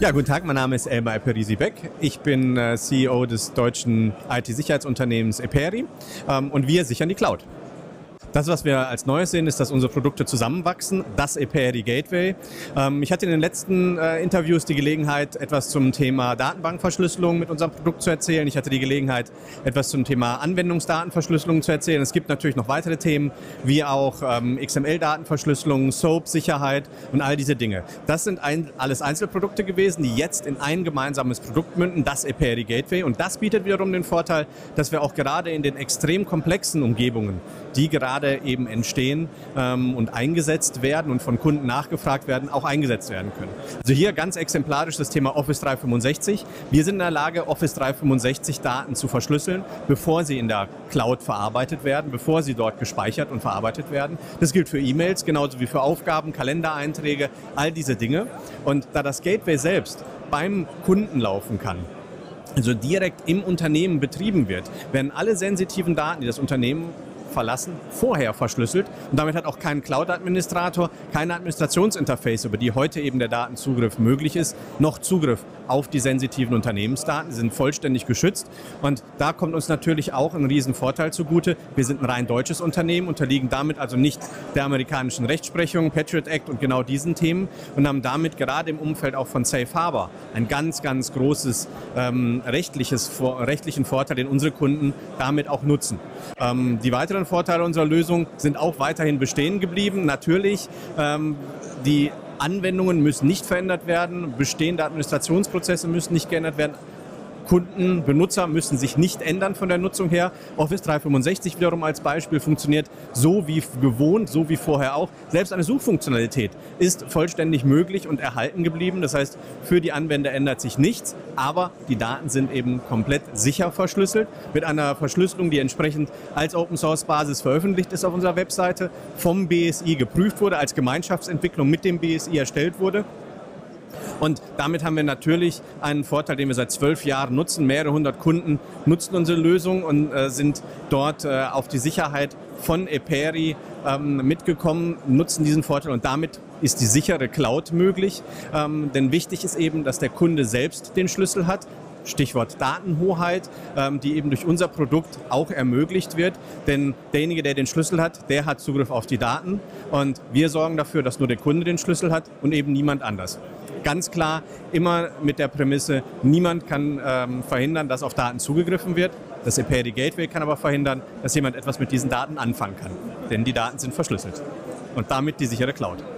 Ja, guten Tag, mein Name ist Elmar Eperisi-Beck. Ich bin CEO des deutschen IT-Sicherheitsunternehmens Eperi und wir sichern die Cloud. Das, was wir als Neues sehen, ist, dass unsere Produkte zusammenwachsen, das Eperi Gateway. Ich hatte in den letzten Interviews die Gelegenheit, etwas zum Thema Datenbankverschlüsselung mit unserem Produkt zu erzählen. Ich hatte die Gelegenheit, etwas zum Thema Anwendungsdatenverschlüsselung zu erzählen. Es gibt natürlich noch weitere Themen, wie auch XML-Datenverschlüsselung, SOAP-Sicherheit und all diese Dinge. Das sind alles Einzelprodukte gewesen, die jetzt in ein gemeinsames Produkt münden, das Eperi Gateway. Und das bietet wiederum den Vorteil, dass wir auch gerade in den extrem komplexen Umgebungen, die gerade eben entstehen und eingesetzt werden und von Kunden nachgefragt werden, auch eingesetzt werden können. Also hier ganz exemplarisch das Thema Office 365. Wir sind in der Lage, Office 365 Daten zu verschlüsseln, bevor sie in der Cloud verarbeitet werden, bevor sie dort gespeichert und verarbeitet werden. Das gilt für E-Mails, genauso wie für Aufgaben, Kalendereinträge, all diese Dinge. Und da das Gateway selbst beim Kunden laufen kann, also direkt im Unternehmen betrieben wird, werden alle sensitiven Daten, die das Unternehmen verlassen, vorher verschlüsselt und damit hat auch kein Cloud-Administrator, keine Administrationsinterface, über die heute eben der Datenzugriff möglich ist, noch Zugriff auf die sensitiven Unternehmensdaten. Sie sind vollständig geschützt und da kommt uns natürlich auch ein Riesenvorteil zugute. Wir sind ein rein deutsches Unternehmen, unterliegen damit also nicht der amerikanischen Rechtsprechung, Patriot Act und genau diesen Themen und haben damit gerade im Umfeld auch von Safe Harbor ein ganz, ganz großes rechtlichen Vorteil, den unsere Kunden damit auch nutzen. Die weiteren Vorteile unserer Lösung sind auch weiterhin bestehen geblieben. Natürlich, die Anwendungen müssen nicht verändert werden, bestehende Administrationsprozesse müssen nicht geändert werden. Kunden, Benutzer müssen sich nicht ändern von der Nutzung her. Office 365 wiederum als Beispiel funktioniert so wie gewohnt, so wie vorher auch. Selbst eine Suchfunktionalität ist vollständig möglich und erhalten geblieben. Das heißt, für die Anwender ändert sich nichts, aber die Daten sind eben komplett sicher verschlüsselt mit einer Verschlüsselung, die entsprechend als Open-Source-Basis veröffentlicht ist auf unserer Webseite, vom BSI geprüft wurde, als Gemeinschaftsentwicklung mit dem BSI erstellt wurde. Und damit haben wir natürlich einen Vorteil, den wir seit 12 Jahren nutzen. Mehrere hundert Kunden nutzen unsere Lösung und sind dort auf die Sicherheit von Eperi mitgekommen, nutzen diesen Vorteil und damit ist die sichere Cloud möglich. Denn wichtig ist eben, dass der Kunde selbst den Schlüssel hat. Stichwort Datenhoheit, die eben durch unser Produkt auch ermöglicht wird. Denn derjenige, der den Schlüssel hat, der hat Zugriff auf die Daten. Und wir sorgen dafür, dass nur der Kunde den Schlüssel hat und eben niemand anders. Ganz klar, immer mit der Prämisse, niemand kann verhindern, dass auf Daten zugegriffen wird. Das Eperi Gateway kann aber verhindern, dass jemand etwas mit diesen Daten anfangen kann. Denn die Daten sind verschlüsselt. Und damit die sichere Cloud.